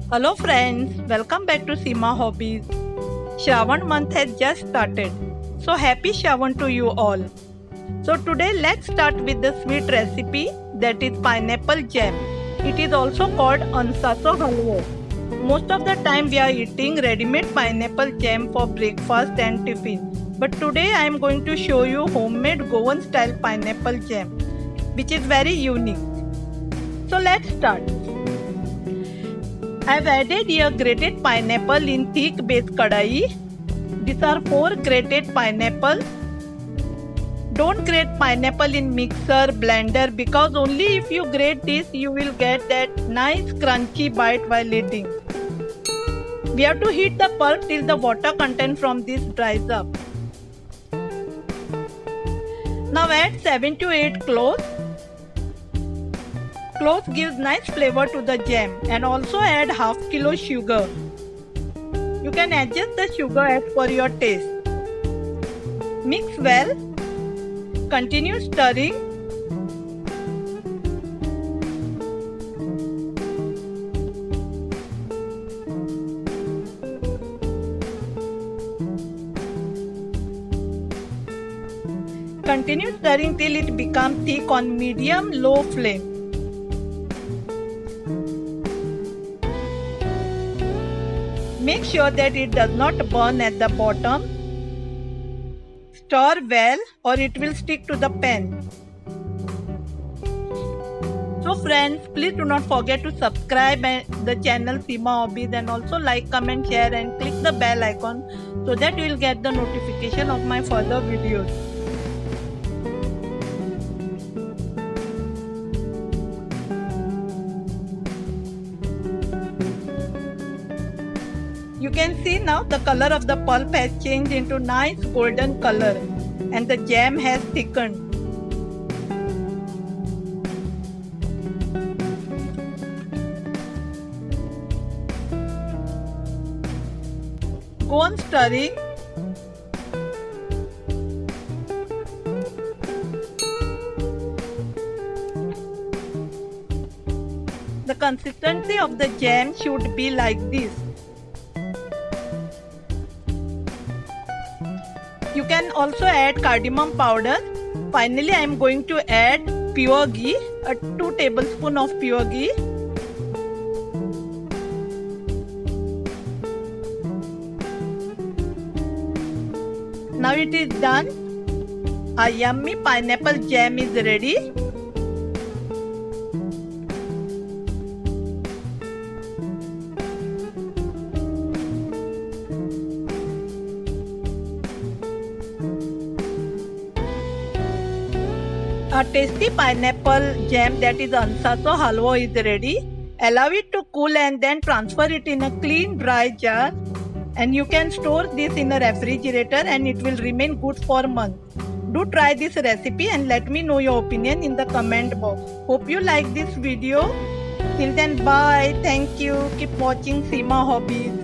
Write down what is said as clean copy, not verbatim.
Hello friends, welcome back to Seema Hobbies. Shravan month has just started, so happy Shravan to you all. So today let's start with the sweet recipe, that is pineapple jam. It is also called ansaso halwa. Most of the time we are eating ready-made pineapple jam for breakfast and tiffin. But today I am going to show you homemade Goan style pineapple jam, which is very unique. So let's start. I have added here grated pineapple in thick base kadai. These are 4 grated pineapple. Don't grate pineapple in mixer, blender, because only if you grate this you will get that nice crunchy bite while eating. We have to heat the pulp till the water content from this dries up. Now add 7 to 8 cloves. Cloves gives nice flavor to the jam, and also add half kilo sugar. You can adjust the sugar as per your taste. Mix well. Continue stirring. Continue stirring till it becomes thick on medium-low flame. Make sure that it does not burn at the bottom. Stir well or it will stick to the pan. So friends, please do not forget to subscribe the channel Seema Hobbies, and also like, comment, share and click the bell icon so that you will get the notification of my further videos. You can see now the color of the pulp has changed into nice golden color and the jam has thickened. Go on stirring. The consistency of the jam should be like this. You can also add cardamom powder. Finally, I am going to add pure ghee, 2 tablespoons of pure ghee. Now it is done. A yummy pineapple jam is ready. A tasty pineapple jam, that is ansaso halwa, is ready. Allow it to cool and then transfer it in a clean dry jar, and you can store this in a refrigerator and it will remain good for months. Do try this recipe and let me know your opinion in the comment box. Hope you like this video. Till then, bye. Thank you. Keep watching Seema Hobbies.